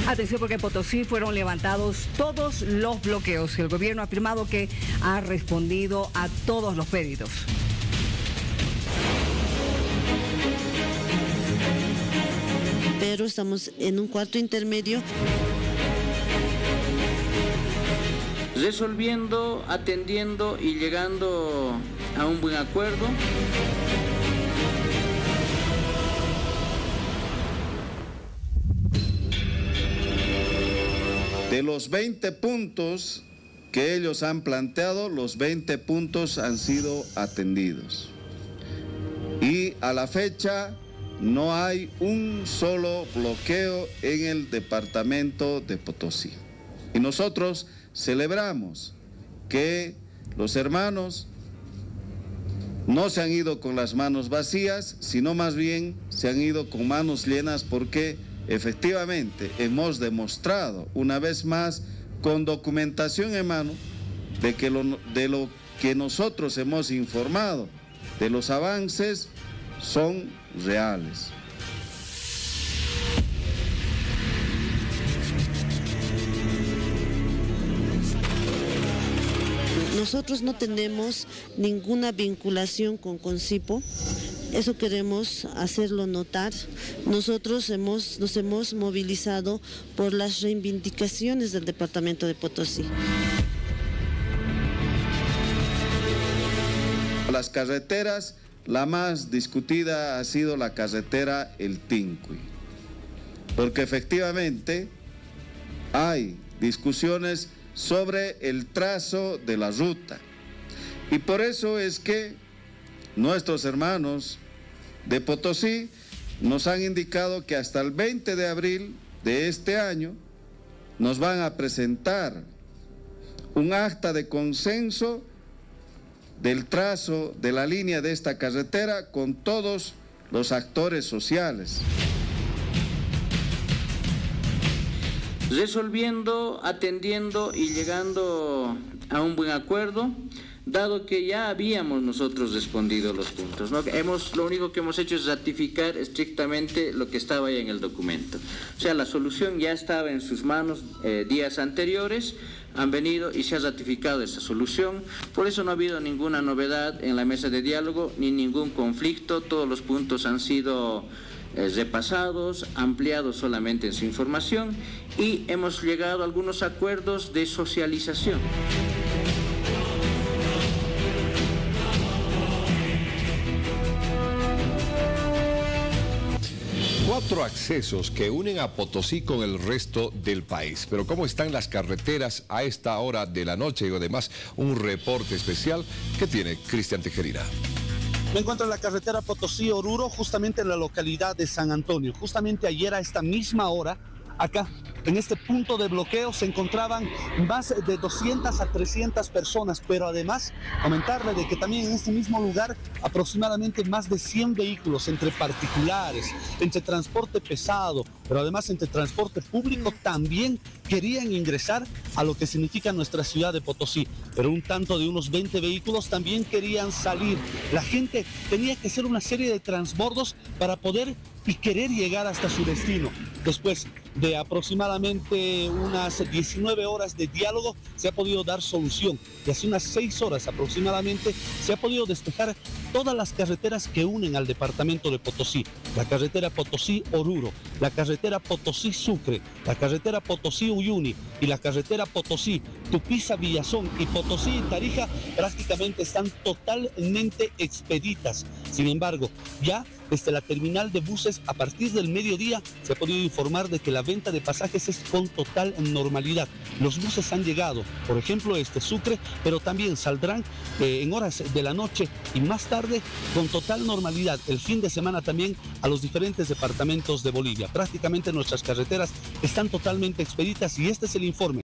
Atención, porque en Potosí fueron levantados todos los bloqueos. El gobierno ha afirmado que ha respondido a todos los pedidos. Pero estamos en un cuarto intermedio. Resolviendo, atendiendo y llegando a un buen acuerdo. De los 20 puntos que ellos han planteado, los 20 puntos han sido atendidos. Y a la fecha no hay un solo bloqueo en el departamento de Potosí. Y nosotros celebramos que los hermanos no se han ido con las manos vacías, sino más bien se han ido con manos llenas, porque efectivamente hemos demostrado una vez más con documentación en mano de lo que nosotros hemos informado, de los avances, son reales. Nosotros no tenemos ninguna vinculación con Concipo. Eso queremos hacerlo notar. Nosotros nos hemos movilizado por las reivindicaciones del departamento de Potosí. Las carreteras, la más discutida ha sido la carretera El Tincuy, porque efectivamente hay discusiones sobre el trazo de la ruta. Y por eso es que nuestros hermanos de Potosí nos han indicado que hasta el 20 de abril de este año nos van a presentar un acta de consenso del trazo de la línea de esta carretera con todos los actores sociales. Resolviendo, atendiendo y llegando a un buen acuerdo, dado que ya habíamos nosotros respondido los puntos, ¿no? Lo único que hemos hecho es ratificar estrictamente lo que estaba ahí en el documento. O sea, la solución ya estaba en sus manos días anteriores, han venido y se ha ratificado esa solución. Por eso no ha habido ninguna novedad en la mesa de diálogo ni ningún conflicto. Todos los puntos han sido repasados, ampliados solamente en su información, y hemos llegado a algunos acuerdos de socialización. Cuatro accesos que unen a Potosí con el resto del país. Pero ¿cómo están las carreteras a esta hora de la noche? Y además un reporte especial que tiene Cristian Tejerina. Me encuentro en la carretera Potosí-Oruro, justamente en la localidad de San Antonio. Justamente ayer a esta misma hora, acá, en este punto de bloqueo, se encontraban más de 200 a 300 personas, pero además comentarle de que también en este mismo lugar aproximadamente más de 100 vehículos entre particulares, entre transporte pesado, pero además entre transporte público también querían ingresar a lo que significa nuestra ciudad de Potosí, pero un tanto de unos 20 vehículos también querían salir. La gente tenía que hacer una serie de transbordos para poder y querer llegar hasta su destino. Después de aproximadamente unas 19 horas de diálogo se ha podido dar solución, y hace unas 6 horas aproximadamente se ha podido despejar todas las carreteras que unen al departamento de Potosí: la carretera Potosí-Oruro, la carretera Potosí-Sucre, la carretera Potosí-Uyuni y la carretera Potosí-Tupiza-Villazón y Potosí-Tarija prácticamente están totalmente expeditas. Sin embargo, ya desde la terminal de buses, a partir del mediodía, se ha podido informar de que la venta de pasajes es con total normalidad. Los buses han llegado, por ejemplo, Sucre, pero también saldrán en horas de la noche y más tarde con total normalidad el fin de semana también a los diferentes departamentos de Bolivia. Prácticamente nuestras carreteras están totalmente expeditas y este es el informe